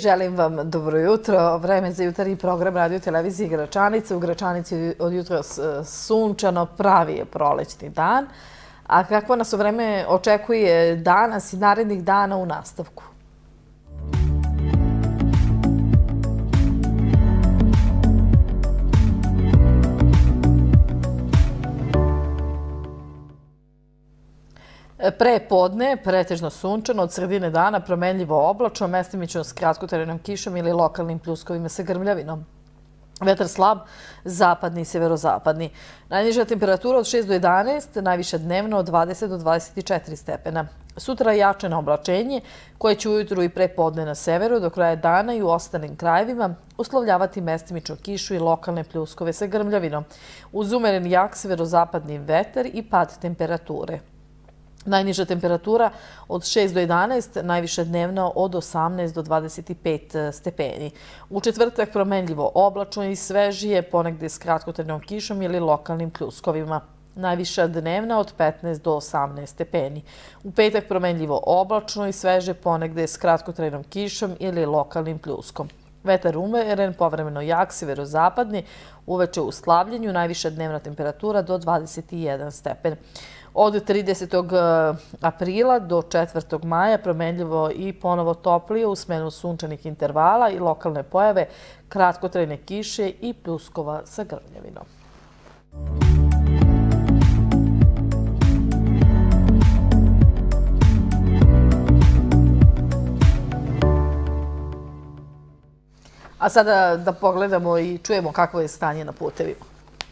želim vam dobro jutro. Vreme za jutarnji program radio televizije Gračanica. U Gračanici od jutros sunčano, pravi je prolećni dan. A kako nas vreme očekuje danas i narednih dana u nastavku? Pre podne, pretežno sunčano, od sredine dana promenljivo oblačno, mestimično s kratkotrajnom kišom ili lokalnim pljuskovima sa grmljavinom. Vetar slab, zapadni i severozapadni. Najniža temperatura od 6 do 11, najviša dnevno od 20 do 24 stepena. Sutra jačeno oblačenje, koje će ujutru i pre podne na severu, do kraja dana i u ostalim krajevima uslovljavati mestimično kišu i lokalne pljuskove sa grmljavinom, uz umeren jak severozapadni vetar i pad temperature. Najniža temperatura od 6 do 11, najviša dnevno od 18 do 25 stepeni. U četvrtak promenljivo oblačno i svežije, ponegde s kratkotrajnom kišom ili lokalnim pljuskovima. Najviša dnevna od 15 do 18 stepeni. U petak promenljivo oblačno i sveže, ponegde s kratkotrajnom kišom ili lokalnim pljuskom. Vetar umeren, povremeno jak, severozapadni, uveče u slabljenju, najviša dnevna temperatura do 21 stepen. Od 30. aprila do 4. maja promenljivo i ponovo toplije u smenu sunčanih intervala i lokalne pojave, kratkotrajne kiše i pljuskova sa grmljavinom. A sada da pogledamo i čujemo kakvo je stanje na putevima.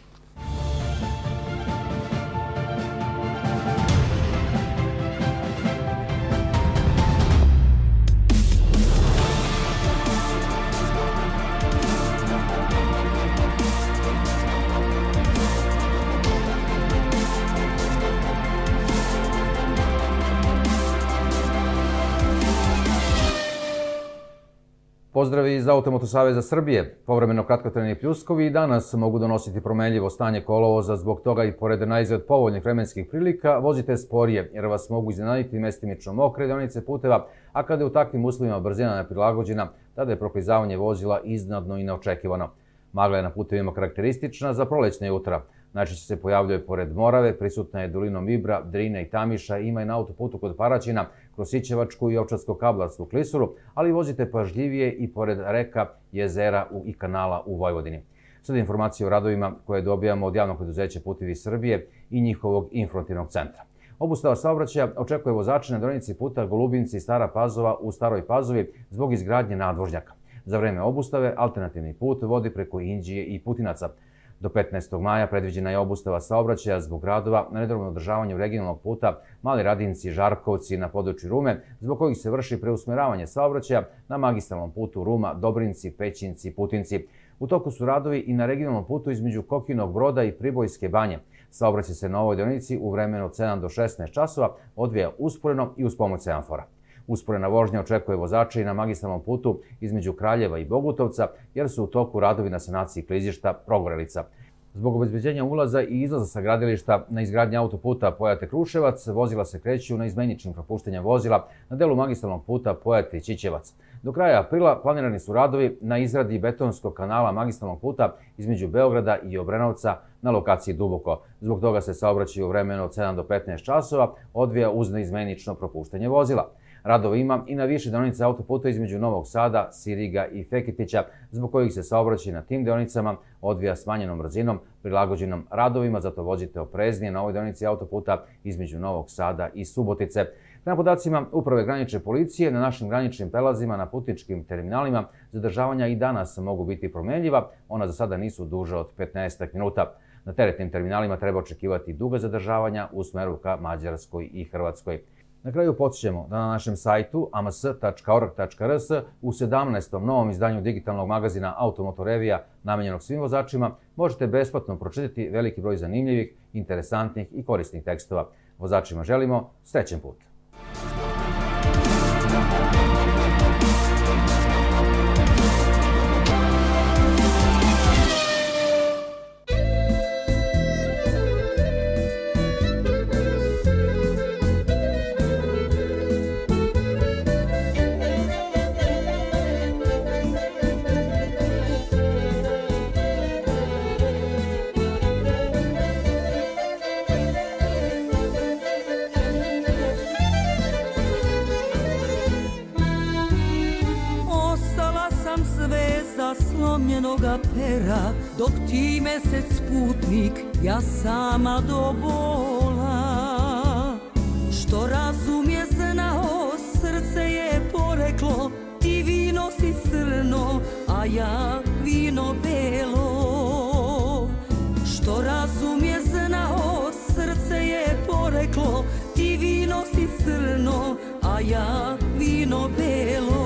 Pozdrav iz Automoto Saveza Srbije. Povremeno kratkotrajni pljuskovi i danas mogu donositi promenljivo stanje kolovoza, zbog toga i pored najizgled povoljnih vremenskih prilika vozite sporije jer vas mogu iznenaditi mestimično mokre deonice puteva, a kada je u takvim uslovima brzina neprilagođena, tada je proklizavanje vozila iznenadno i neočekivano. Magla je na putevima karakteristična za prolećne jutra. Najčešće se pojavljuje pored Morave, prisutna je dolinom Ibra, Drine i Tamiša, ima i na autoputu kod Paraćina, kroz Sićevačku i Ovčarsko-Kablarsku klisuru, ali vozite pažljivije i pored reka, jezera i kanala u Vojvodini. Sada informacije o radovima koje dobijamo od javnog preduzeća Putevi Srbije i njihovog informativnog centra. Obustava saobraćaja očekuje vozače na deonici puta Golubinci i Stara Pazova u Staroj Pazovi zbog izgradnje nadvožnjaka. Za vreme obustave alternativni put vodi preko Inđije i Putinaca. Do 15. maja predviđena je obustava saobraćaja zbog radova na nedovoljnom održavanju regionalnog puta Mali Radinci, Žarkovci na području Rume, zbog kojih se vrši preusmeravanje saobraćaja na magistralnom putu Ruma, Dobrinci, Pećinci, Putinci. U toku su radovi i na regionalnom putu između Kokinog Broda i Pribojske banje. Saobraćaj se na ovoj deonici u vremenu od 7 do 16 časova odvija usporeno i uz pomoć semafora. Usporena vožnja očekuje vozače i na magistralnom putu između Kraljeva i Bogutovca, jer su u toku radovi na sanaciji klizišta Progorelica. Zbog obezbeđenja ulaza i izlaza sa gradilišta na izgradnji autoputa Pojate-Kruševac, vozila se kreću na izmeničnim propuštanjem vozila na delu magistralnog puta Pojate-Ćićevac. Do kraja aprila planirani su radovi na izradi betonskog kanala magistralnog puta između Beograda i Obrenovca na lokaciji Duboko. Zbog toga se saobraćaj u vremenu od 7 do 15 časova odvija uz neizmenično propuštanje vozila. Radova ima i na više deonice autoputa između Novog Sada, Siriga i Feketića, zbog kojih se saobraćaj na tim deonicama odvija smanjenom brzinom, prilagođenom radovima, zato vozite opreznije na ovoj deonici autoputa između Novog Sada i Subotice. Prema podacima Uprave granične policije, na našim graničnim prelazima na putničkim terminalima zadržavanja i danas mogu biti promenljiva, ona za sada nisu duže od 15 minuta. Na teretnim terminalima treba očekivati duga zadržavanja u smeru ka Mađarskoj i Hrvatskoj. Na kraju podsjećamo da na našem sajtu ams.org.rs u 17. novom izdanju digitalnog magazina Automoto Revija namenjenog svim vozačima možete besplatno pročitati veliki broj zanimljivih, interesantnih i korisnih tekstova. Vozačima želimo srećan put! sa slomljenoga pera, dok ti mesec putnik, ja sama do bola. Što razum je znao, srce je poreklo, ti vino si crno, a ja vino belo. Što razum je znao, srce je poreklo, ti vino si crno, a ja vino belo.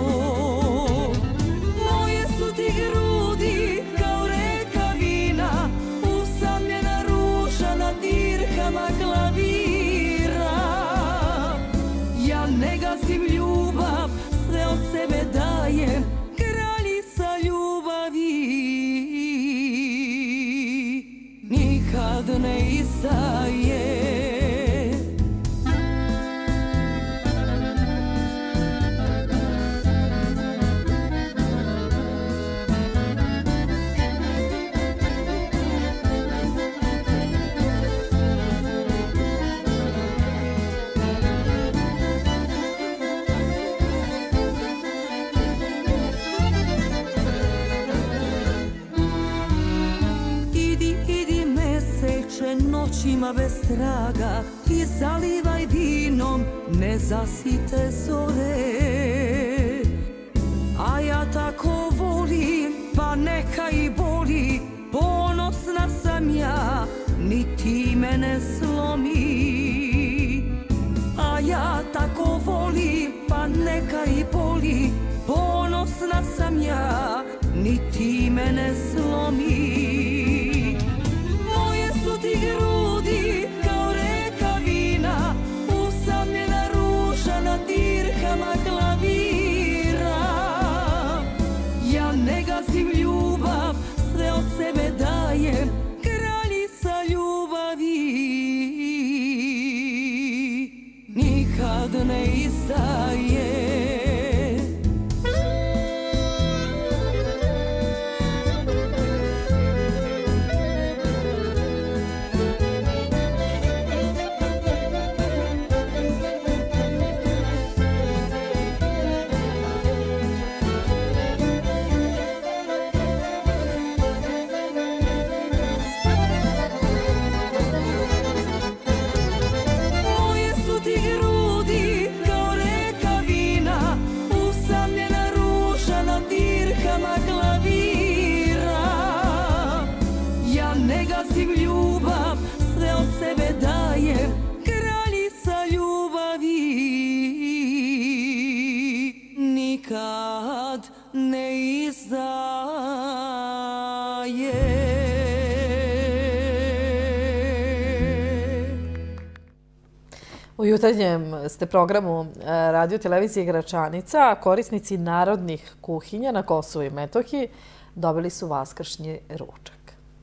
Moje su ti grudi kao reka vina, usamljena ruža na dirkama klavira. Ja ne gazim ljubav, sve od sebe dajem, kraljica ljubavi nikad ne izdaje. Noćima bez traga i zalivaj vinom nezasite zore. A ja tako volim, pa neka i boli, ponosna sam ja, ni ti me ne slomi. A ja tako volim, pa neka i boli, ponosna sam ja, ni ti me ne slomi. Ti grudi kao reka vina, usamljena ruža na dirkama klavira. Ja ne gazim ljubav, sve od sebe dajem, kraljica ljubavi nikad ne izdaje. Nikad ne izdaje. U jutarnjem ste programu Radio televizije Gračanica, korisnici narodnih kuhinja na Kosovu i Metohiji dobili su vaskršnji ručak.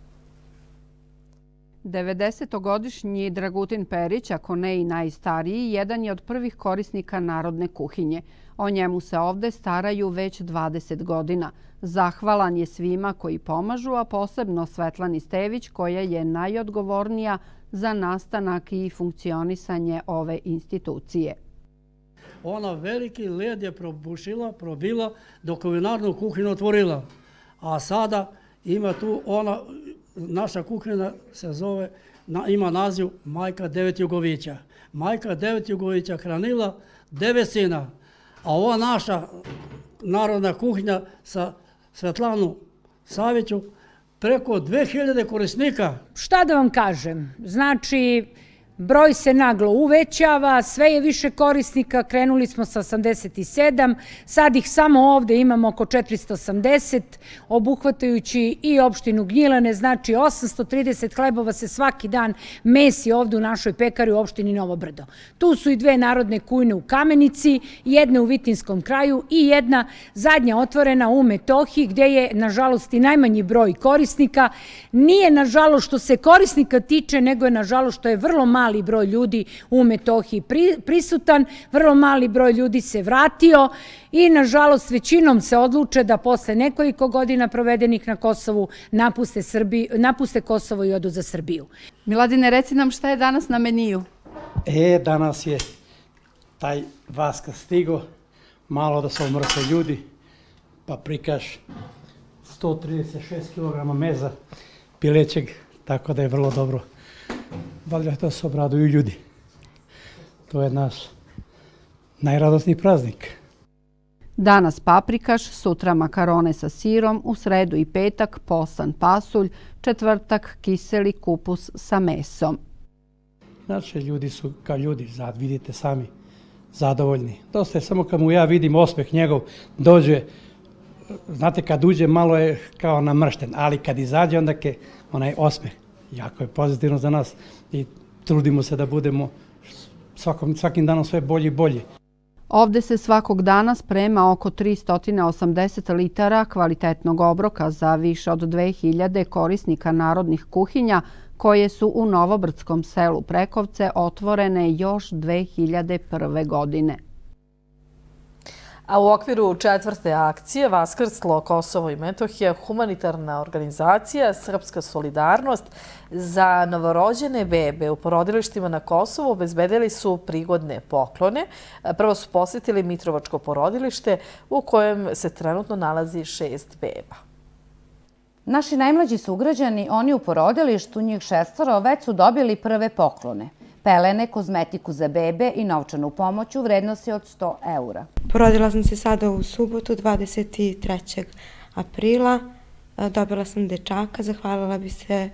90-godišnji Dragutin Perić, ako ne i najstariji, jedan je od prvih korisnika narodne kuhinje. O njemu se ovde staraju već 20 godina. Zahvalan je svima koji pomažu, a posebno Svetlani Stević, koja je najodgovornija za nastanak i funkcionisanje ove institucije. Ona veliki led je probila dok kulinarnu kuhinju otvorila. A sada ima tu ona, naša kuhinja se zove, ima naziv Majka 9 Jugovića. Majka 9 Jugovića hranila 9 sina, a ova naša narodna kuhinja sa Svetlanu Saviću preko 2000 korisnika. Šta da vam kažem? Znači, broj se naglo uvećava, sve je više korisnika, krenuli smo sa 87, sad ih samo ovde imamo oko 480, obuhvatajući i opštinu Gnjilane, znači 830 hlebova se svaki dan mesi ovde u našoj pekari u opštini Novo Brdo. Tu su i dve narodne kujne u Kamenici, jedna u Vitinskom kraju i jedna zadnja otvorena u Metohiji, gde je, nažalost, i najmanji broj korisnika. Nije, nažalost, što se korisnika tiče, nego je, nažalost, što je vrlo mali broj ljudi u Metohiji prisutan, vrlo mali broj ljudi se vratio i, nažalost, većinom se odluče da posle nekoliko godina provedenih na Kosovu napuste Kosovo i odu za Srbiju. Miladine, reci nam šta je danas na meniju? Danas je taj Vaskrs stigo, malo da se omrse ljudi, paprikaš, 136 kg meza pilećeg, tako da je vrlo dobro. Valjda to se obraduju ljudi. To je naš najradosniji praznik. Danas paprikaš, sutra makarone sa sirom, u sredu i petak posan pasulj, četvrtak kiseli kupus sa mesom. Znači, ljudi su kao ljudi, vidite sami, zadovoljni. Dosta je samo kad mu ja vidim osmeh njegov, dođe, znate kad uđe malo je kao namršten, ali kad izađe onda je onaj osmeh. Jako je pozitivno za nas i trudimo se da budemo svakim danom sve bolji i bolji. Ovde se svakog dana sprema oko 380 litara kvalitetnog obroka za više od 2000 korisnika narodnih kuhinja koje su u Novobrdskom selu Prekovce otvorene još 2001. godine. A u okviru četvrte akcije Vaskrslo Kosovo i Metohija humanitarna organizacija Srpska solidarnost za novorođene bebe u porodilištima na Kosovu obezbedili su prigodne poklone. Prvo su posjetili Mitrovačko porodilište u kojem se trenutno nalazi 6 beba. Naši najmlađi sugrađani, oni u porodilištu, njih 6, već su dobili prve poklone. Pelene, kozmetiku za bebe i novčanu pomoć u vrednosti od 100 eura. Porodila sam se sada u subotu, 23. aprila. Dobila sam dečaka, zahvalila bi se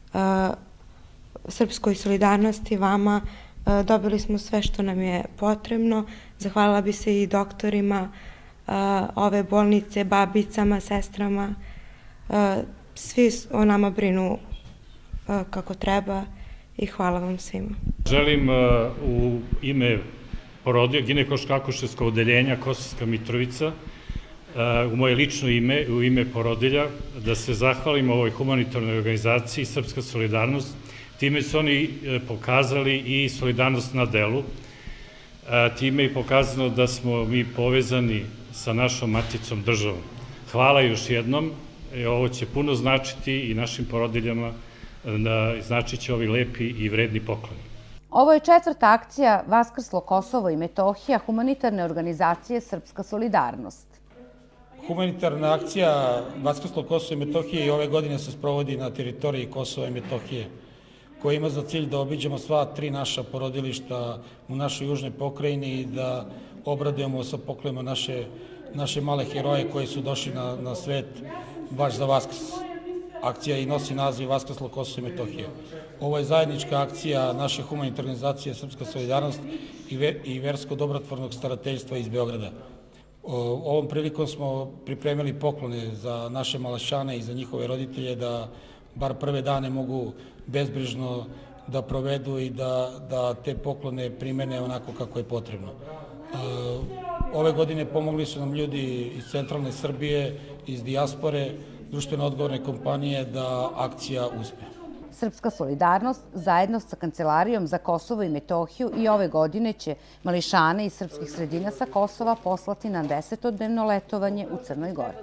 Srpskoj solidarnosti, vama. Dobili smo sve što nam je potrebno. Zahvalila bi se i doktorima ove bolnice, babicama, sestrama. Svi o nama brinu kako treba. I hvala vam svima. Želim u ime ginekološko-akušerskog odeljenja Kosovska Mitrovica, u moje lično ime, u ime porodilja, da se zahvalim ovoj humanitarnoj organizaciji Srpska solidarnost. Time su oni pokazali i solidarnost na delu. Time je pokazano da smo mi povezani sa našom maticom državom. Hvala još jednom. Ovo će puno značiti i našim porodiljama, značit će ovi lepi i vredni pokloni. Ovo je četvrta akcija Vaskrslo Kosovo i Metohija humanitarne organizacije Srpska solidarnost. Humanitarna akcija Vaskrslo Kosovo i Metohije i ove godine se sprovodi na teritoriji Kosova i Metohije, koja ima za cilj da obiđemo sva 3 naša porodilišta u našoj južnoj pokrajini i da obradujemo sa poklonima naše male heroje koji su došli na svet baš za Vaskrs. Akcija i nosi naziv Vaskrslo Kosovo i Metohija. Ovo je zajednička akcija naše humanitarne organizacije Srpska solidarnost i versko-dobrotvornog starateljstva iz Beograda. Ovom prilikom smo pripremili poklone za naše malašane i za njihove roditelje da bar prve dane mogu bezbrižno da provedu i da te poklone primene onako kako je potrebno. Ove godine pomogli su nam ljudi iz centralne Srbije, iz dijaspore, društveno odgovorne kompanije da akcija uspe. Srpska solidarnost zajedno sa Kancelarijom za Kosovo i Metohiju i ove godine će mališane iz srpskih sredina sa Kosova poslati na 10-dnevno letovanje u Crnoj Gori.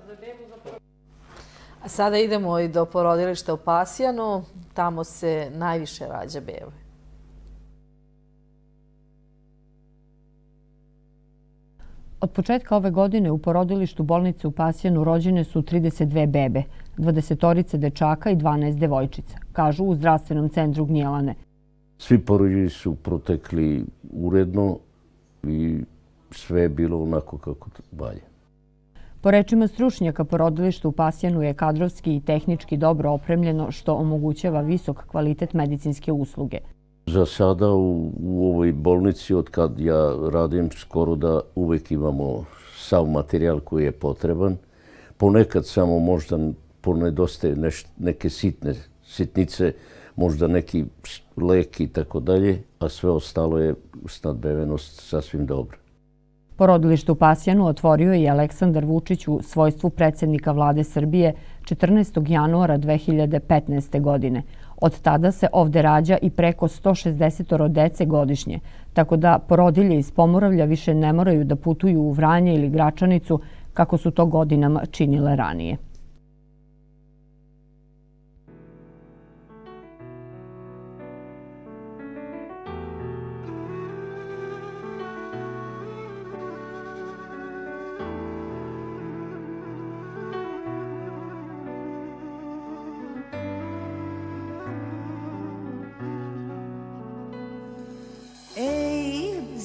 A sada idemo i do porodilišta u Pasjanu. Tamo se najviše rađa bebe. Od početka ove godine u porodilištu bolnice u Pasjanu rođene su 32 bebe, 20 dečaka i 12 devojčica, kažu u zdravstvenom centru Gnjelane. Svi porođaji su protekli uredno i sve je bilo onako kako valja. Po rečima stručnjaka, porodilište u Pasjanu je kadrovski i tehnički dobro opremljeno, što omogućava visok kvalitet medicinske usluge. Za sada u ovoj bolnici, od kad ja radim, skoro da uvek imamo sav materijal koji je potreban. Ponekad samo možda ponedostaje neke sitnice, možda neki lek i tako dalje, a sve ostalo je snadbevenost sasvim dobro. Porodilište u Pasjanu otvorio je Aleksandar Vučić u svojstvu predsjednika vlade Srbije 14. januara 2015. godine. Od tada se ovde rađa i preko 160 dece godišnje, tako da porodilje iz Pomoravlja više ne moraju da putuju u Vranje ili Gračanicu kako su to godinama činile ranije.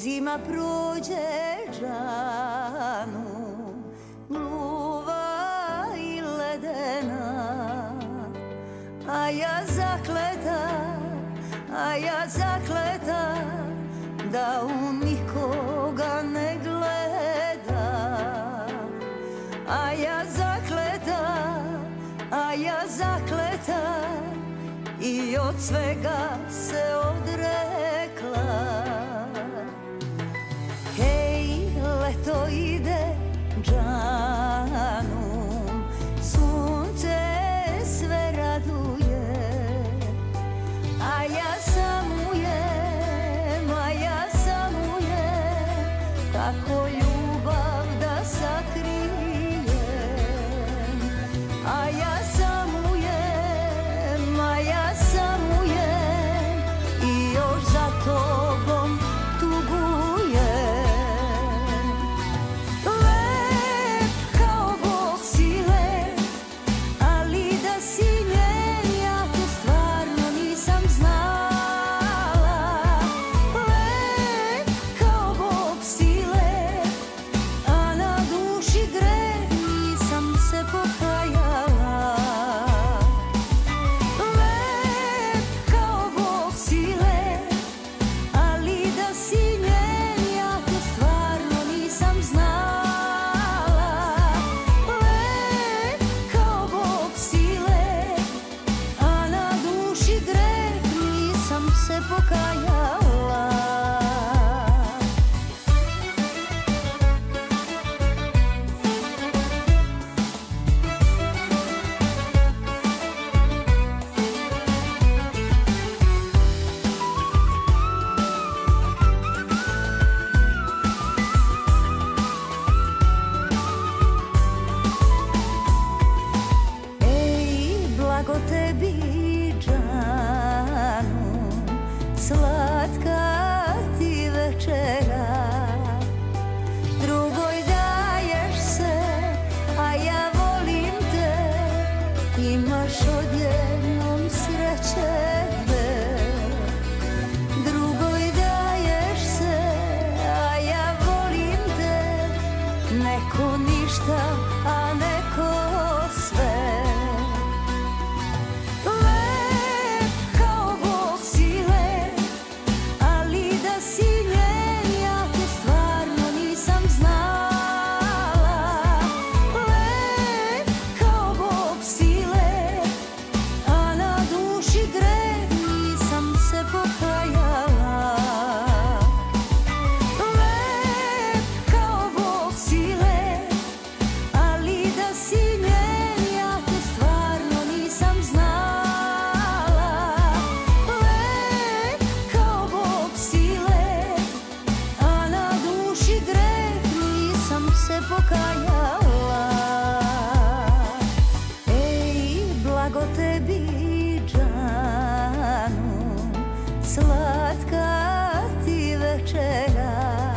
zima prođe džanu, gluva i ledena, a ja zakleta da u nikoga ne gleda, a ja zakleta i od svega se odrekla. Hej, leto ide džanom, sunce sve raduje, a ja samujem, kako ljubav da sakrijem, a ja samujem i još za tobom tugujem. Lep kao Bog si lep, ali da si njen ja to stvarno nisam znala. Lep kao Bog si lep, a na duši greh nisam se pokajala. Lep kao Bog si lep, ali da si njen ja to stvarno nisam znala. Lep kao Bog si lep, a na duši greh nisam se pokajala. Ej, blago tebi džanu, slatka ti večera, drugoj daješ se, a ja volim te, imaš odjednom sreće gde. Drugoj daješ se, a ja volim te, neko ništa, a neko sve. Lep kao Bog si lep, ali da si njen ja to stvarno nisam znala. Lep kao Bog si lep, a na duši greh nisam se pokajala. Lep kao Bog si lep, ali da si njen ja to stvarno nisam znala. Lep kao Bog si lep, a na duši greh nisam se pokajala. Ej, blago tebi džanu, slatka ti večera.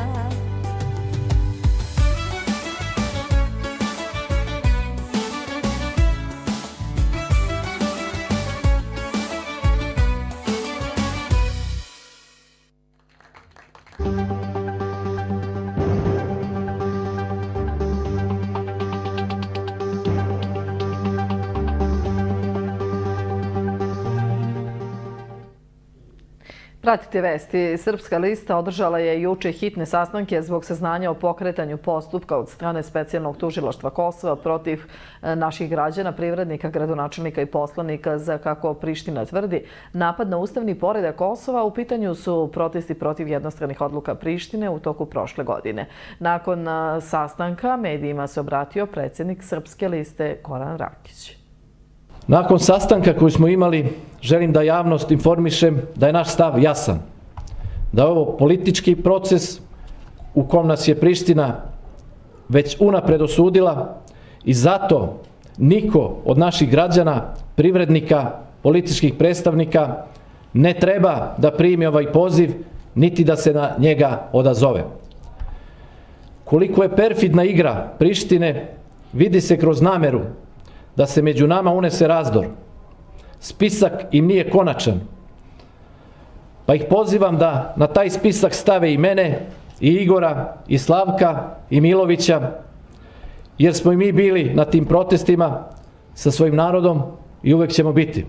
Pratite vesti. Srpska lista održala je juče hitne sastanke zbog saznanja o pokretanju postupka od strane specijalnog tužilaštva Kosova protiv naših građana, privrednika, gradonačelnika i poslanika za, kako Priština tvrdi, napad na ustavni poredak Kosova. U pitanju su protesti protiv jednostranih odluka Prištine u toku prošle godine. Nakon sastanka medijima se obratio predsjednik Srpske liste Goran Rakić. Nakon sastanka koji smo imali, želim da javnost informišem da je naš stav jasan. Da je ovo politički proces u kom nas je Priština već unapred osudila i zato niko od naših građana, privrednika, političkih predstavnika ne treba da primi ovaj poziv niti da se na njega odazove. Koliko je perfidna igra Prištine vidi se kroz nameru da se među nama unese razdor. Spisak im nije konačan. Pa ih pozivam da na taj spisak stave i mene, i Igora, i Slavka, i Milovića, jer smo i mi bili na tim protestima sa svojim narodom i uvek ćemo biti.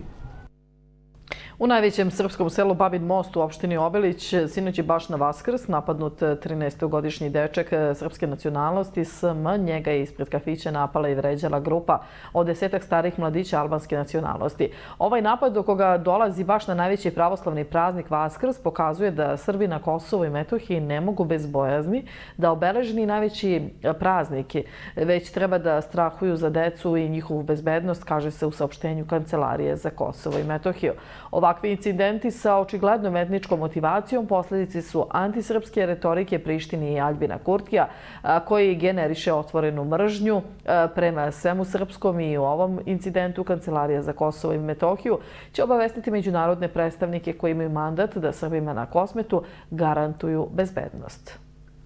U najvećem srpskom selu Babin Most u opštini Obilić sinoć je baš na Vaskrs napadnut 13-godišnji dečak srpske nacionalnosti. Njega je ispred kafića napala i vređala grupa od 10 starih mladića albanske nacionalnosti. Ovaj napad do koga dolazi baš na najveći pravoslavni praznik Vaskrs pokazuje da Srbi na Kosovu i Metohiji ne mogu bez bojazni da obeleženi najveći prazniki, već treba da strahuju za decu i njihovu bezbednost, kaže se u saopštenju Kancelarije za Kosovo i Metohiju. Ovakvi incidenti sa očiglednom etničkom motivacijom posljedici su antisrpske retorike Prištini i Aljbina Kurtija, koji generiše otvorenu mržnju prema svemu srpskom. I u ovom incidentu Kancelarija za Kosovo i Metohiju će obavestiti međunarodne predstavnike koji imaju mandat da Srbima na Kosmetu garantuju bezbednost.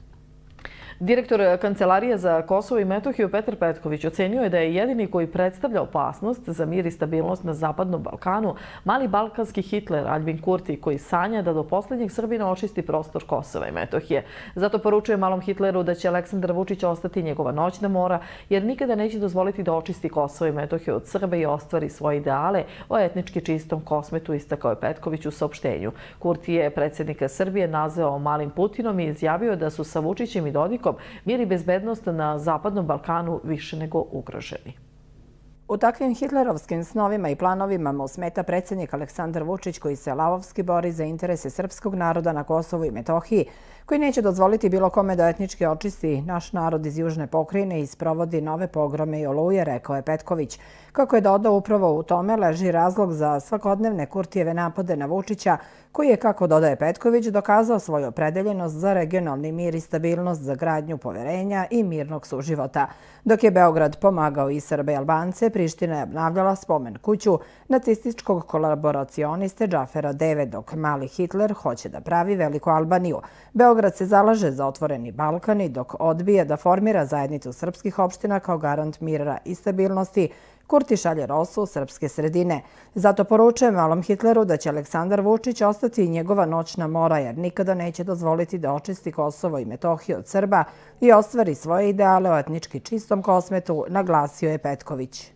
Direktor Kancelarije za Kosovo i Metohiju Petar Petković ocenio je da je jedini koji predstavlja opasnost za mir i stabilnost na Zapadnom Balkanu mali balkanski Hitler Aljbin Kurti, koji sanja da do posljednjeg Srbina očisti prostor Kosova i Metohije. Zato poručuje malom Hitleru da će Aleksandar Vučić ostati njegova noćna mora, jer nikada neće dozvoliti da očisti Kosovo i Metohiju od Srba i ostvari svoje ideale o etnički čistom Kosmetu, istakao je Petković u saopštenju. Kurti je predsjednika Srbije nazvao malim Putinom i izjavio da su sa Vučićem i Dodikom mir i bezbednost na Zapadnom Balkanu više nego ugroženi. U takvim hitlerovskim snovima i planovima mu smeta predsjednik Aleksandar Vučić, koji se lavovski bori za interese srpskog naroda na Kosovu i Metohiji, koji neće dozvoliti bilo kome da etnički očisti naš narod iz južne pokrajine i sprovodi nove pogrome i oluje, rekao je Petković. Kako je dodao, upravo u tome leži razlog za svakodnevne Kurtijeve napade na Vučića, koji je, kako dodaje Petković, dokazao svoju opredeljenost za regionalni mir i stabilnost, za gradnju poverenja i mirnog suživota. Dok je Beograd pomagao i Srbe i Albance, Priština je obnavljala spomen kuću nacističkog kolaboracioniste Džafera Deve, dok mali Hitler hoće da pravi veliku Albaniju. Beograd se zalaže za otvoreni Balkan i dok odbija da formira zajednicu srpskih opština kao garant mira i stabilnosti, Kurti šalje rosu u srpske sredine. Zato poručuje malom Hitleru da će Aleksandar Vučić ostati njegova noćna mora, jer nikada neće dozvoliti da očisti Kosovo i Metohiju od Srba i ostvari svoje ideale o etnički čistom Kosmetu, naglasio je Petković.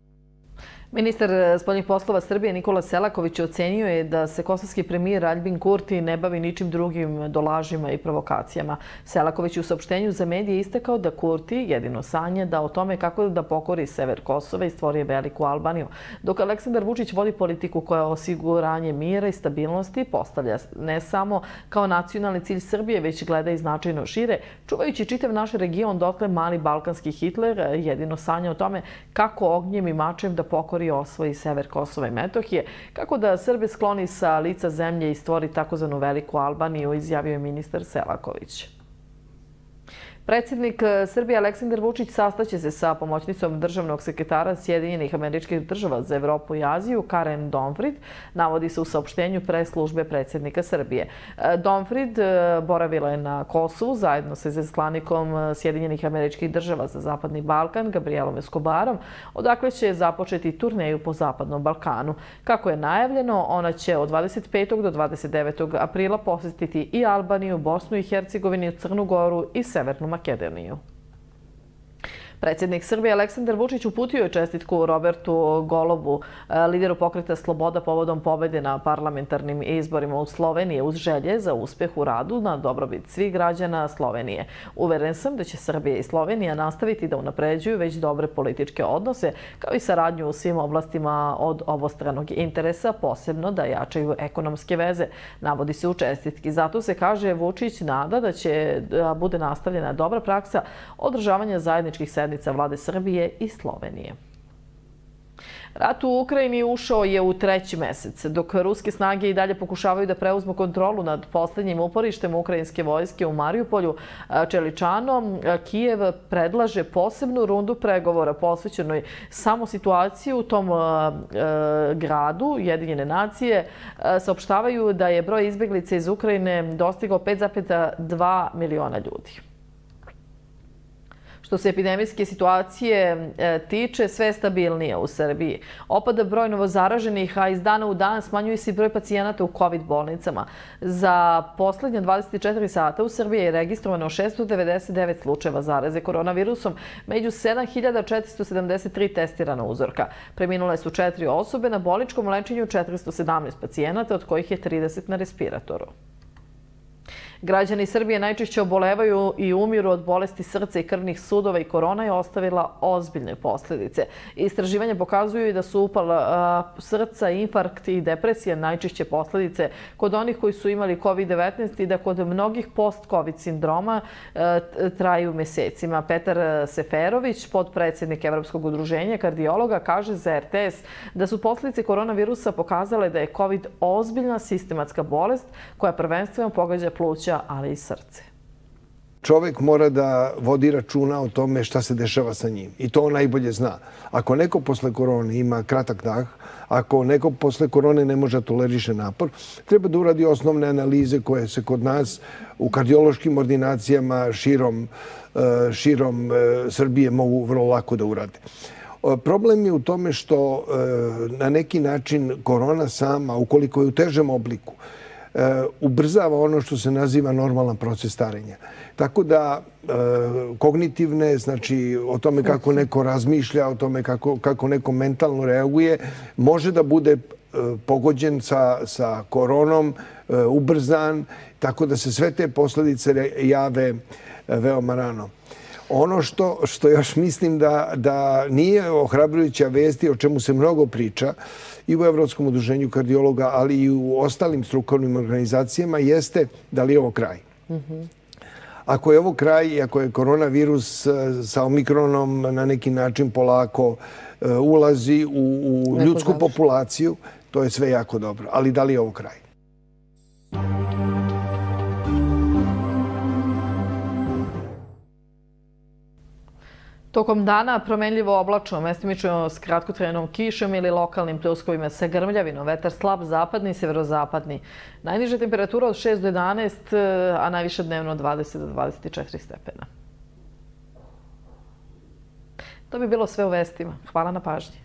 Ministar spoljnih poslova Srbije Nikola Selaković ocenio je da se kosovski premijer Aljbin Kurti ne bavi ničim drugim do lažima i provokacijama. Selaković u saopštenju za medije istakao da Kurti jedino sanja da o tome kako da pokori sever Kosova i stvori veliku Albaniju, dok Aleksandar Vučić vodi politiku koja osiguranje mira i stabilnosti postavlja ne samo kao nacionalni cilj Srbije, već gleda i značajno šire, čuvajući čitav naš region, dotle mali balkanski Hitler jedino sanja o tome kako ognjem i mačem da pokori i osvoji sever Kosova i Metohije, kako da Srbe skloni sa lica zemlje i stvori takozvanu veliku Albaniju, izjavio je ministar Selaković. Predsjednik Srbije Aleksandar Vučić sastaće se sa pomoćnicom državnog sekretara Sjedinjenih Američkih Država za Evropu i Aziju Karen Donfrid, navodi se u saopštenju pres službe predsjednika Srbije. Donfrid boravila je na Kosovu zajedno sa izaslanikom Sjedinjenih Američkih Država za Zapadni Balkan Gabrielom Escobarom, odakle će započeti turneju po Zapadnom Balkanu. Kako je najavljeno, ona će od 25. do 29. aprila posjetiti i Albaniju, Bosnu i Hercegovinu, Crnu Goru i Severnu Makedoniju. Predsjednik Srbije Aleksandar Vučić uputio je čestitku Robertu Golobu, lideru pokreta Sloboda, povodom pobjede na parlamentarnim izborima u Sloveniji, uz želje za uspjeh u radu na dobrobit svih građana Slovenije. Uveren sam da će Srbija i Slovenija nastaviti da unapređuju već dobre političke odnose, kao i saradnju u svim oblastima od obostranog interesa, posebno da jačaju ekonomske veze, navodi se u čestitki. Zato se, kaže Vučić, nada da će bude nastavljena dobra praksa održavanja zajedničkih sednica vlade Srbije i Slovenije. Rat u Ukrajini ušao je u 3. mesec. Dok ruske snage i dalje pokušavaju da preuzmu kontrolu nad posljednjim uporištem ukrajinske vojske u Mariupolju, Čeličanom, Kijev predlaže posebnu rundu pregovora posvećenoj samo situaciji u tom gradu. Ujedinjene nacije saopštavaju da je broj izbjeglica iz Ukrajine dostigao 5,2 miliona ljudi. Što se epidemijske situacije tiče, sve je stabilnije u Srbiji. Opada broj novozaraženih, a iz dana u dan smanjuje se broj pacijenata u COVID bolnicama. Za poslednje 24 sata u Srbiji je registrovano 699 slučajeva zaraze koronavirusom, među 7473 testirana uzorka. Preminule su 4 osobe, na bolničkom lečenju 417 pacijenata, od kojih je 30 na respiratoru. Građani Srbije najčešće obolevaju i umiru od bolesti srca i krvnih sudova i korona je ostavila ozbiljne posljedice. Istraživanja pokazuju i da su upal srca, infarkt i depresija najčešće posljedice kod onih koji su imali COVID-19 i da kod mnogih post-COVID sindroma traju mesecima. Petar Seferović, podpredsjednik Evropskog udruženja kardiologa, kaže za RTS da su posljedice koronavirusa pokazale da je COVID ozbiljna sistematska bolest koja prvenstveno pogađa pluća, ali i srce. Čovek mora da vodi računa o tome šta se dešava sa njim. I to on najbolje zna. Ako neko posle korone ima kratak dah, ako neko posle korone ne može da toleriše napor, treba da uradi osnovne analize koje se kod nas u kardiološkim ordinacijama širom Srbije mogu vrlo lako da urade. Problem je u tome što na neki način korona sama, ukoliko je u težem obliku, ubrzava ono što se naziva normalan proces starenja. Tako da kognitivne, znači o tome kako neko razmišlja, o tome kako neko mentalno reaguje, može da bude pogođen sa koronom, ubrzan, tako da se sve te posljedice jave veoma rano. Ono što još mislim da nije ohrabrujuća vesti, o čemu se mnogo priča, i u Evropskom udruženju kardiologa, ali i u ostalim strukovnim organizacijama, jeste da li je ovo kraj. Ako je ovo kraj i ako je koronavirus sa omikronom na neki način polako ulazi u ljudsku populaciju, to je sve jako dobro. Ali da li je ovo kraj? Tokom dana promenljivo oblačno, mestimično s kratkotrajnom kišom ili lokalnim pljuskovima sa grmljavinom, vetar slab zapadni i severozapadni. Najniža temperatura od 6 do 11, a najviša dnevno 20 do 24 stepena. To bi bilo sve u vestima. Hvala na pažnji.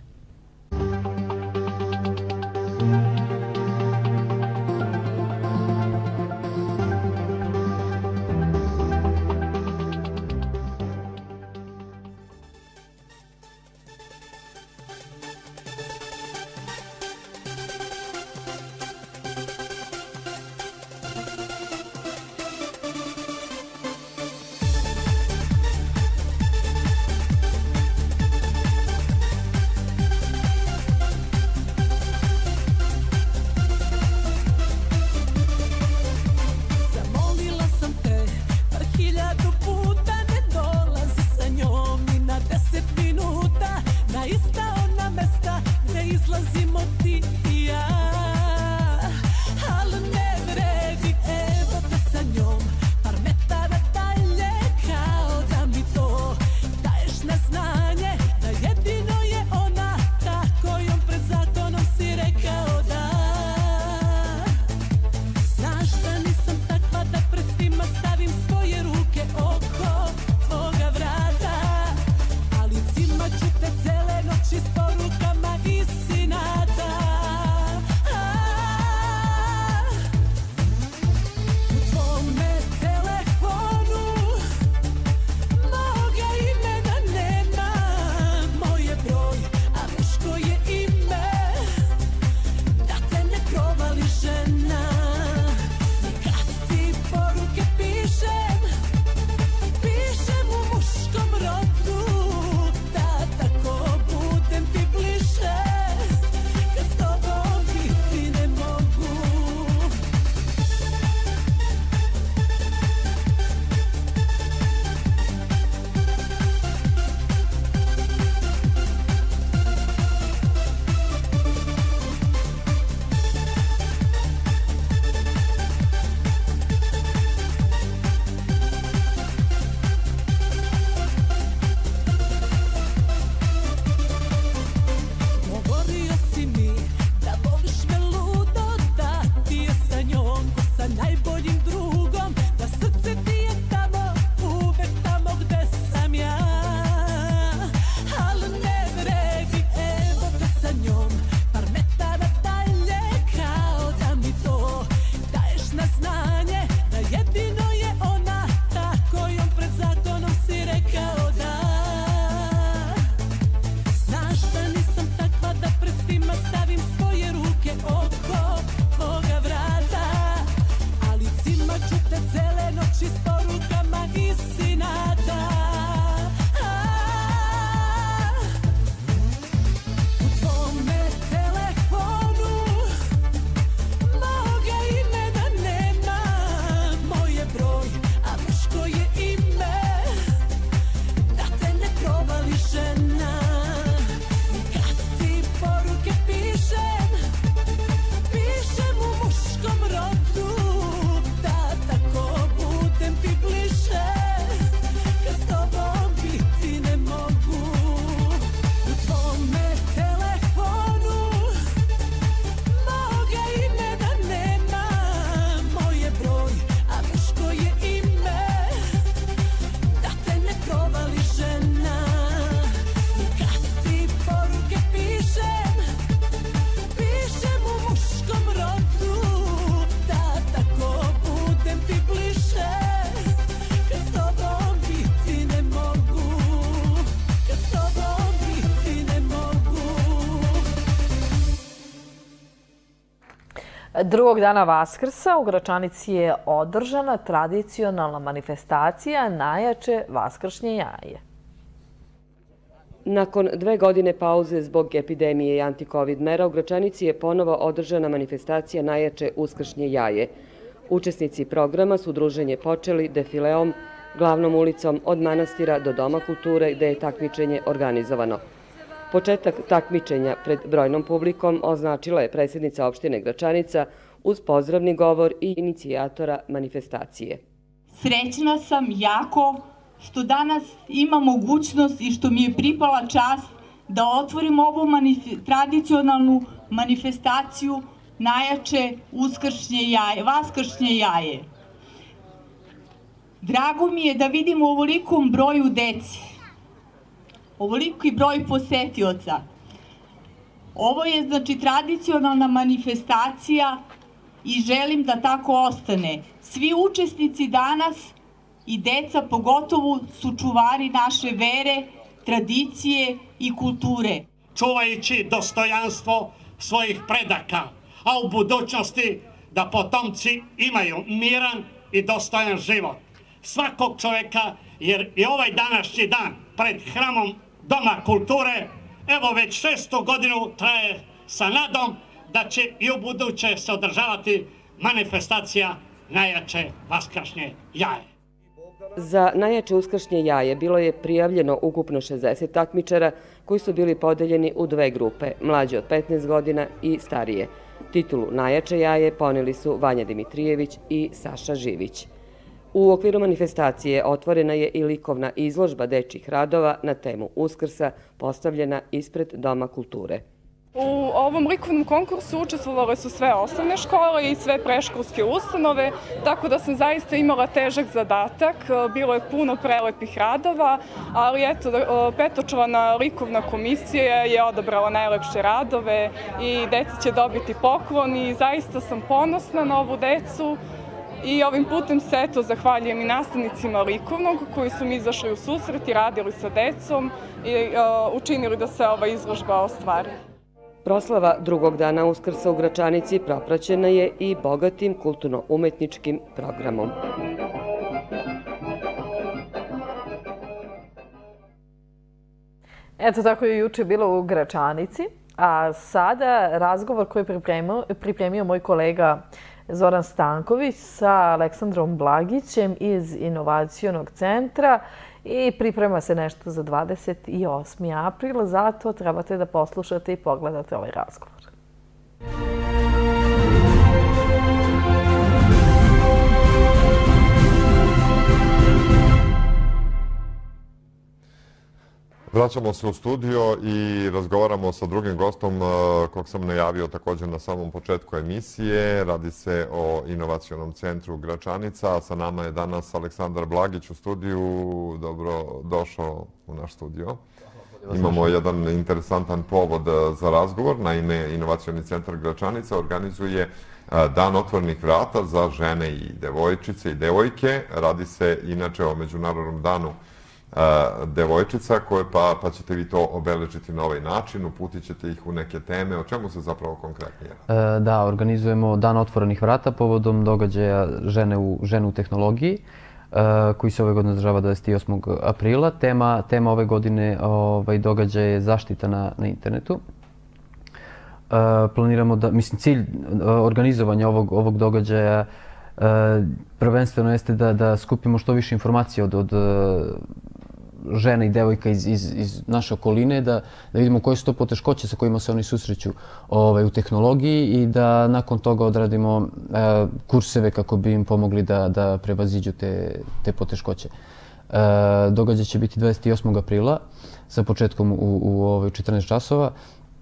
Drugog dana Vaskrsa u Gračanici je održana tradicionalna manifestacija najjače vaskršnje jaje. Nakon 2 godine pauze zbog epidemije i anti-covid mera u Gračanici je ponovo održana manifestacija najjače uskršnje jaje. Učesnici programa su druženje počeli defileom glavnom ulicom od manastira do Doma kulture gde je takmičenje organizovano. Početak takmičenja pred brojnom publikom označila je predsjednica opštine Gračanica uz pozdravni govor i inicijatora manifestacije. Srećna sam jako što danas ima mogućnost i što mi je pripala čast da otvorim ovu tradicionalnu manifestaciju najjače vaskršnje jaje. Drago mi je da vidim ovolikom broju dece, ovoliki broj posetioca. Ovo je znači tradicionalna manifestacija i želim da tako ostane. Svi učesnici danas i deca pogotovo su čuvari naše vere, tradicije i kulture. Čuvajući dostojanstvo svojih predaka, a u budućnosti da potomci imaju miran i dostojan život svakog čoveka, jer i ovaj današnji dan pred hramom Doma kulture, evo već 6. godinu traje sa nadom da će i u buduće se održavati manifestacija najjače vaskršnje jaje. Za najjače uskršnje jaje bilo je prijavljeno ukupno 60 takmičara koji su bili podeljeni u 2 grupe, mlađe od 15 godina i starije. Titulu najjače jaje poneli su Vanja Dimitrijević i Saša Živić. U okviru manifestacije otvorena je i likovna izložba dečjih radova na temu Uskrsa postavljena ispred Doma kulture. U ovom likovnom konkursu učestvovale su sve osnovne škole i sve predškolske ustanove, tako da sam zaista imala težak zadatak. Bilo je puno prelepih radova, ali eto, 5-člana likovna komisija je odabrala najlepše radove i deca će dobiti poklon i zaista sam ponosna na ovu decu. I ovim putem se zahvaljujem i nastavnicima likovnog koji su mi izašli u susret i radili sa decom i učinili da se ova izložba ostvari. Proslava drugog dana Uskrsa u Gračanici propraćena je i bogatim kulturno-umetničkim programom. Eto, tako je juče bilo u Gračanici, a sada razgovor koji je pripremio moj kolega Zoran Stanković sa Aleksandrom Blagićem iz Inovacionog centra i priprema se nešto za 28. april, zato trebate da poslušate i pogledate ovaj razgovor. Vraćamo se u studio i razgovaramo sa drugim gostom kog sam najavio također na samom početku emisije. Radi se o Inovacionom centru Gračanica. Sa nama je danas Aleksandar Blagić u studiju. Dobro došao u naš studio. Imamo jedan interesantan povod za razgovor. Naime, Inovacioni centar Gračanica organizuje Dan otvorenih vrata za žene i devojčice i devojke. Radi se inače o Međunarodnom danu devojčica koje pa ćete vi to obeležiti na ovaj način, uputit ćete ih u neke teme. O čemu se zapravo konkretnije radi? Da, organizujemo Dan otvorenih vrata povodom događaja žene u tehnologiji koji se ove godine održava 28. aprila. Tema ove godine događaja je zaštita na internetu. Planiramo da, cilj organizovanja ovog događaja prvenstveno jeste da skupimo što više informacija od žena i devojka iz naše okoline, da vidimo koje su to poteškoće sa kojima se oni susreću u tehnologiji i da nakon toga odradimo kurseve kako bi im pomogli da prevaziđu te poteškoće. Događaj će biti 28. aprila sa početkom u 14 časova.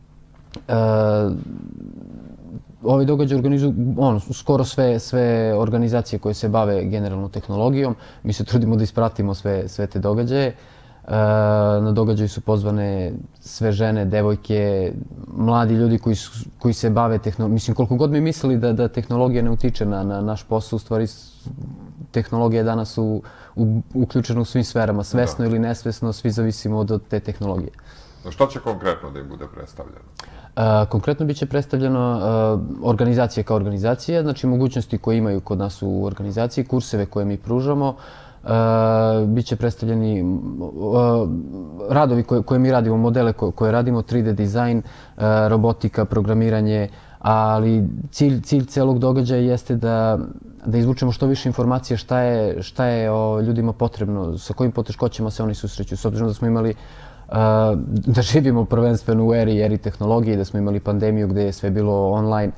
Ovaj događaj organizuju skoro sve organizacije koje se bave generalno tehnologijom. Mi se trudimo da ispratimo sve te događaje. Na događaju su pozvane sve žene, devojke, mladi ljudi koji se bave tehnologijom. Mislim, koliko god mi mislili da tehnologija ne utiče na naš posao, u stvari tehnologija je danas uključena u svim sferama. Svesno ili nesvesno, svi zavisimo od te tehnologije. Šta će konkretno da im bude predstavljeno? Konkretno biće predstavljeno organizacija kao organizacija, znači mogućnosti koje imaju kod nas u organizaciji, kurseve koje mi pružamo, biće predstavljeni radovi koje mi radimo, modele koje radimo, 3D dizajn, robotika, programiranje, ali cilj celog događaja jeste da izvučemo što više informacije šta je o ljudima potrebno, sa kojim poteškoćama se oni susreću. S obzirom da smo imali da živimo prvenstveno u eri tehnologije, da smo imali pandemiju gde je sve bilo online.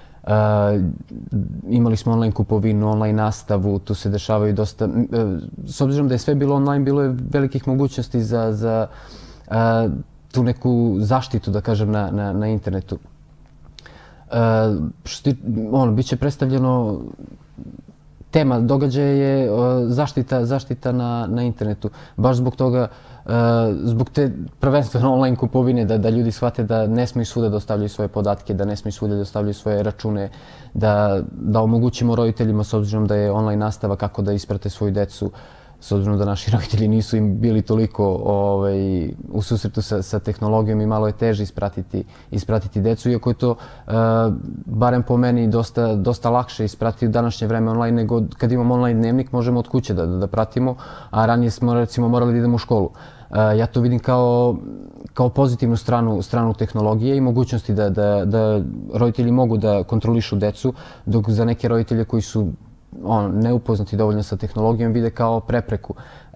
Imali smo online kupovinu, online nastavu, tu se dešavaju dosta... S obzirom da je sve bilo online, bilo je velikih mogućnosti za tu neku zaštitu, da kažem, na internetu. Biće predstavljeno tema događaja je zaštita na internetu. Baš zbog toga, zbog te prvenstveno online kupovine, da ljudi shvate da ne smiju svuda da ostavljaju svoje podatke, da ne smiju svuda da ostavljaju svoje račune, da omogućimo roditeljima, s obzirom da je online nastava, kako da isprate svoju decu, s obzirom da naši roditelji nisu im bili toliko u susretu sa tehnologijom i malo je teže ispratiti decu, iako je to, barem po meni, dosta lakše ispratiti u današnje vreme online, nego kad imamo online dnevnik možemo od kuće da pratimo, a ranije smo recimo morali da idemo u školu. Ja to vidim kao pozitivnu stranu tehnologije i mogućnosti da roditelji mogu da kontrolišu decu, dok za neke roditelje koji su neupoznati dovoljno sa tehnologijom vide kao prepreku.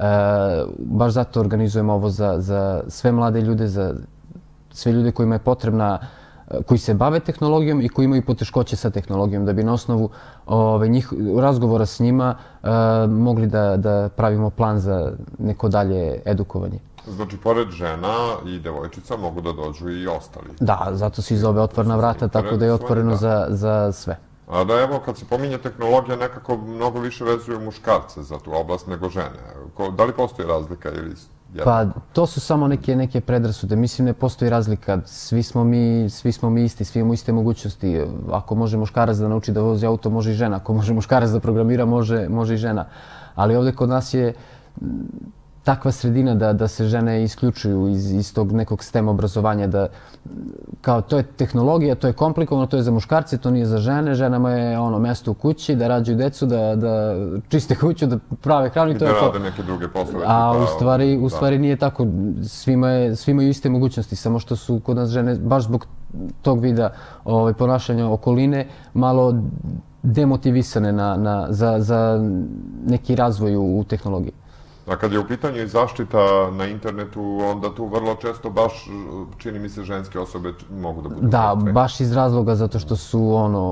Baš zato organizujemo ovo za sve mlade ljude, za sve ljude kojima je potrebna, koji se bave tehnologijom i koji imaju poteškoće sa tehnologijom, da bi na osnovu razgovora s njima mogli da pravimo plan za neko dalje edukovanje. Znači, pored žena i devojčica mogu da dođu i ostali. Da, zato se zove Otvorena vrata, tako da je otvoreno za sve. A da, evo, kad se pominje tehnologija, nekako mnogo više vezuju muškarce za tu oblast nego žene. Da li postoji razlika ili jednako? Pa, to su samo neke predrasude. Mislim, ne postoji razlika. Svi smo mi isti, svi imamo iste mogućnosti. Ako može muškarac da nauči da vozi auto, može i žena. Ako može muškarac da programira, može i žena. Ali ovde kod nas je takva sredina da se žene isključuju iz tog nekog STEM obrazovanja, da kao to je tehnologija, to je komplikovano, to je za muškarce, to nije za žene, ženama je mesto u kući, da rađaju decu, da čiste kuću, da prave hranu i to je to. I da rade neke druge poslove. A u stvari nije tako, svi imaju iste mogućnosti, samo što su kod nas žene, baš zbog tog vida ponašanja okoline, malo demotivisane za neki razvoj u tehnologiji. A kad je u pitanju i zaštita na internetu, onda tu vrlo često baš, čini mi se, ženske osobe mogu da budu. Da, baš iz razloga zato što su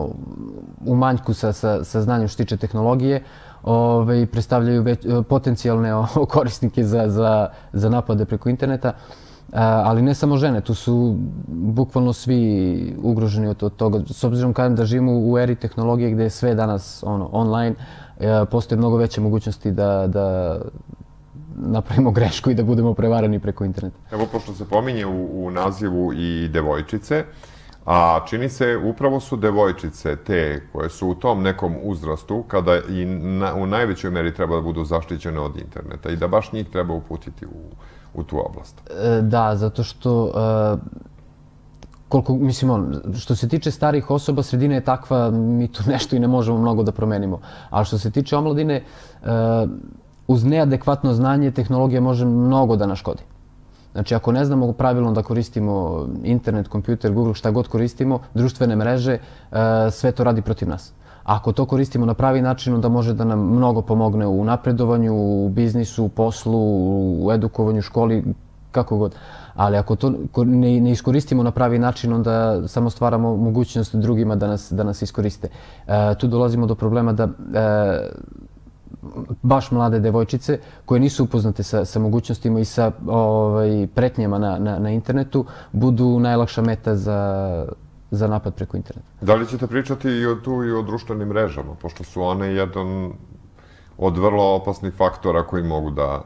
u manjku sa znanjem što tiče tehnologije, predstavljaju potencijalne korisnike za napade preko interneta. Ali ne samo žene, tu su bukvalno svi ugroženi od toga. S obzirom da živimo u eri tehnologije gde je sve danas online, postoje mnogo veće mogućnosti da napravimo grešku i da budemo prevarani preko interneta. Evo, pošto se pominje u nazivu i devojčice, a čini se upravo su devojčice te koje su u tom nekom uzrastu kada i u najvećoj meri treba da budu zaštićene od interneta i da baš njih treba uputiti u tu oblast. Da, zato što što se tiče starih osoba, sredina je takva, mi tu nešto i ne možemo mnogo da promenimo. Ali što se tiče omladine, uz neadekvatno znanje, tehnologija može mnogo da naškodi. Znači, ako ne znamo pravilno da koristimo internet, kompjuter, Google, šta god koristimo, društvene mreže, sve to radi protiv nas. Ako to koristimo na pravi način, onda može da nam mnogo pomogne u napredovanju, u biznisu, u poslu, u edukovanju, školi, kako god. Ali ako to ne iskoristimo na pravi način, onda samo stvaramo mogućnost drugima da nas iskoriste. Tu dolazimo do problema da baš mlade devojčice koje nisu upoznate sa mogućnostima i sa pretnjama na internetu budu najlakša meta za napad preko interneta. Da li ćete pričati i o društvenim mrežama, pošto su one jedan od vrlo opasnih faktora koji mogu da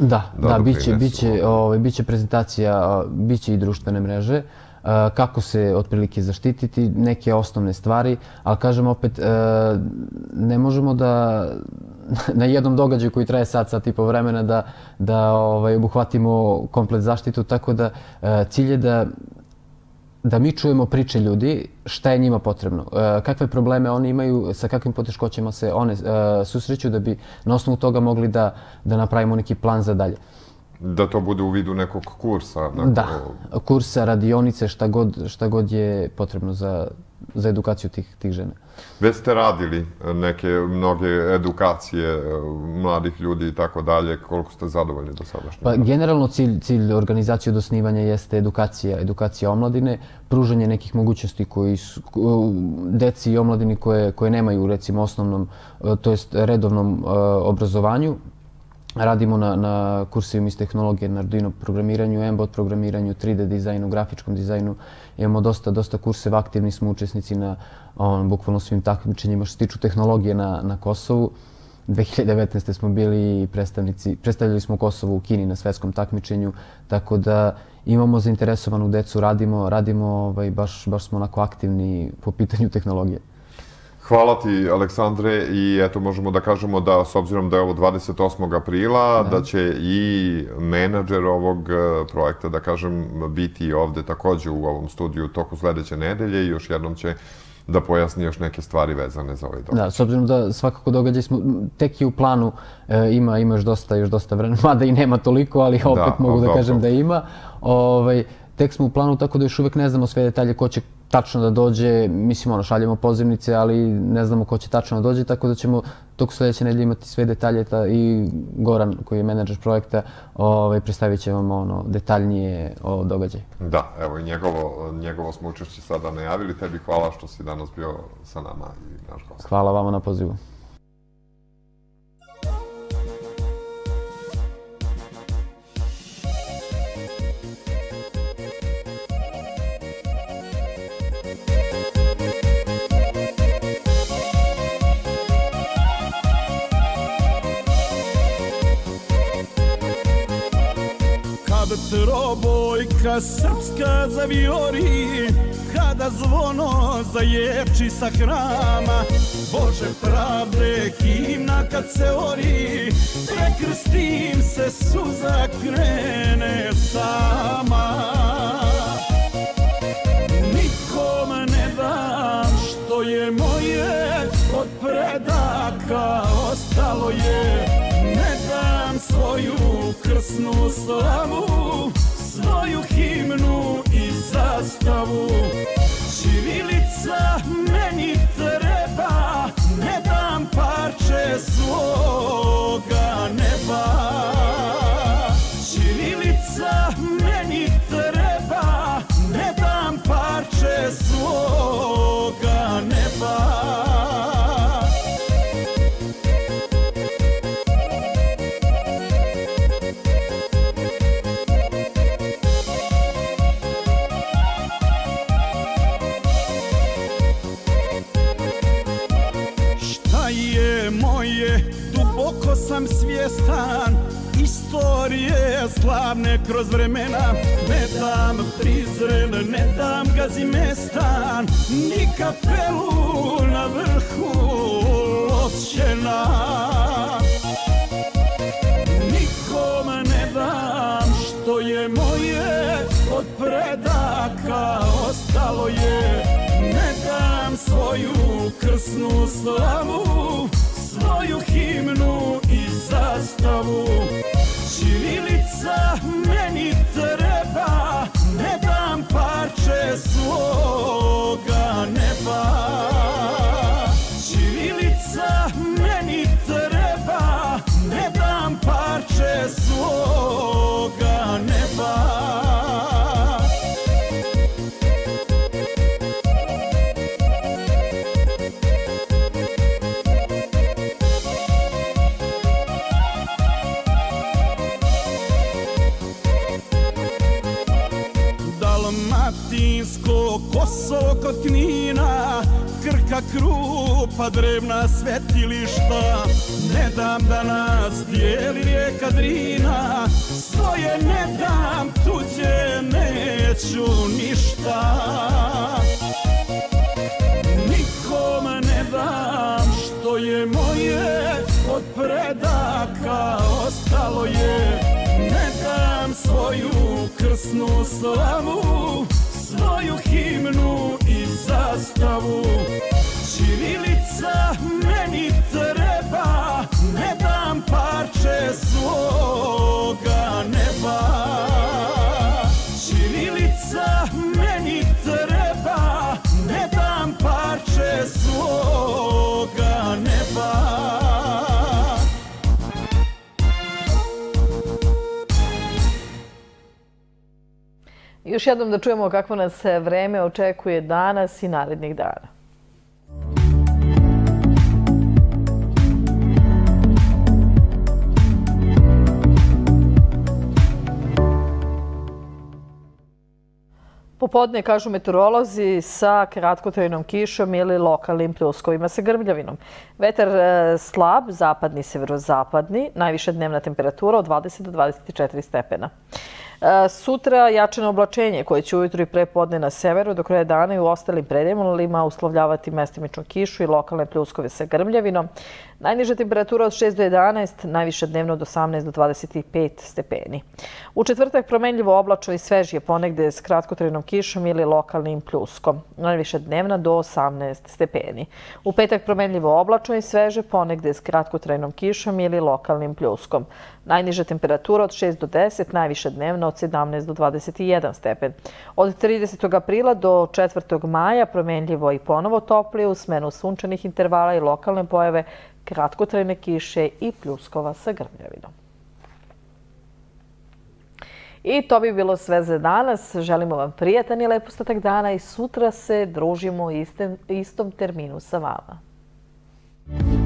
biće prezentacija, biće i društvene mreže, kako se otprilike zaštititi, neke osnovne stvari, ali kažem opet, na jednom događaju koji traje sat i po vremena da obuhvatimo komplet zaštitu, tako da cilj je da mi čujemo priče ljudi, šta je njima potrebno, kakve probleme oni imaju, sa kakvim poteškoćama se one susreću, da bi na osnovu toga mogli da napravimo neki plan za dalje. Da to bude u vidu nekog kursa? Da, kursa, radionice, šta god je potrebno za edukaciju tih žena. Već ste radili mnoge edukacije mladih ljudi i tako dalje. Koliko ste zadovoljni do sadašnje? Pa generalno cilj organizacije od osnivanja jeste edukacija omladine, pružanje nekih mogućnosti deci i omladini koje nemaju recimo osnovnom, to jest redovnom obrazovanju. Radimo na kursevima iz tehnologije, na Arduino programiranju, MBOT programiranju, 3D dizajnu, grafičkom dizajnu. Imamo dosta kurseva, aktivni smo učesnici na bukvalno svim takmičenjima što se tiču tehnologije na Kosovu. 2019. smo bili predstavljali smo Kosovo u Kini na svetskom takmičenju, tako da imamo zainteresovanu decu, radimo, baš smo onako aktivni po pitanju tehnologije. Hvala ti, Aleksandre, i eto možemo da kažemo da s obzirom da je ovo 28. aprila, da će i menadžer ovog projekta, da kažem, biti ovde takođe u ovom studiju toku sledeće nedelje i još jednom će da pojasni još neke stvari vezane za ovaj događaj. Da, s obzirom da svakako događaj smo, tek i u planu ima još dosta vremena, mada i nema toliko, ali opet mogu da kažem da ima. Tek smo u planu, tako da još uvek ne znamo sve detalje ko će tačno da dođe, mislim, šaljemo pozivnice, ali ne znamo ko će tačno da dođe, tako da ćemo toku sledeće nedelje imati sve detalje i Goran, koji je menadžer projekta, predstavit će vam detaljnije o događaju. Da, evo i njegovo smo učešće sada najavili. Tebi hvala što si danas bio sa nama i naš gost. Hvala vama na pozivu. Trobojka srpska zavijori, kada zvono zaječi sa hrama, Bože pravde himna kad se ori, prekrstim se suza krene sama. Nikom ne dam što je moje, od predaka ostalo je, ne dam svoju krsnu slavu, svoju himnu i zastavu. Ćirilica meni treba, ne dam parče svoga neba. Ćirilica meni treba, ne dam parče svoga neba. Sam svjestan istorije slavne kroz vremena, ne dam Prizren, ne dam Gazimestan, ni kapelu na vrhu Lovćena. Nikom ne dam što je moje, od predaka ostalo je, ne dam svoju krsnu slavu, svoju himnu i zastavu. Ćirilica meni treba, ne dam parče svoga neba. Ćirilica meni treba, ne dam parče svoga neba. Kosovo kod Knina, Krka, Krupa, drevna svetilišta, ne dam da nas dijeli rijeka Drina, svoje ne dam, tuđe neću ništa. Nikom ne dam što je moje, od časnu slavu, svoju himnu i zastavu. Ćirilica meni treba, ne dam parče svoga neba. Ćirilica meni treba, ne dam parče svoga neba. Još jednom da čujemo kako nas vreme očekuje danas i narednih dana. Popodne, kažu meteorolozi, sa kratkotrajnom kišom ili lokalnim pljuskovima sa grmljavinom. Vetar slab, zapadni, severozapadni, najviša dnevna temperatura od 20 do 24 stepena. Sutra jačano oblačenje koje će ujutru i pre podne na severu, do kraja dana i u ostalim predelima uslovljavati mestimičnu kišu i lokalne pljuskove sa grmljavinom. Najniža temperatura od 6 do 11, najviša dnevno od 18 do 25 stepeni. U četvrtak promenljivo oblačno i svežije ponegde s kratkotrajnom kišom ili lokalnim pljuskom. Najviša dnevna do 18 stepeni. U petak promenljivo oblačno i sveže ponegde s kratkotrajnom kišom ili lokalnim pljuskom. Najniža temperatura od 6 do 10, najviša dnevna od 17 do 21 stepen. Od 30. aprila do 4. maja promenljivo i ponovo toplije u smenu sunčanih intervala i lokalne pojave kratkotrajne kiše i pljuskova sa grmljavinom. I to bi bilo sve za danas. Želimo vam prijatan i lep ostatak dana i sutra se družimo u istom terminu sa vama.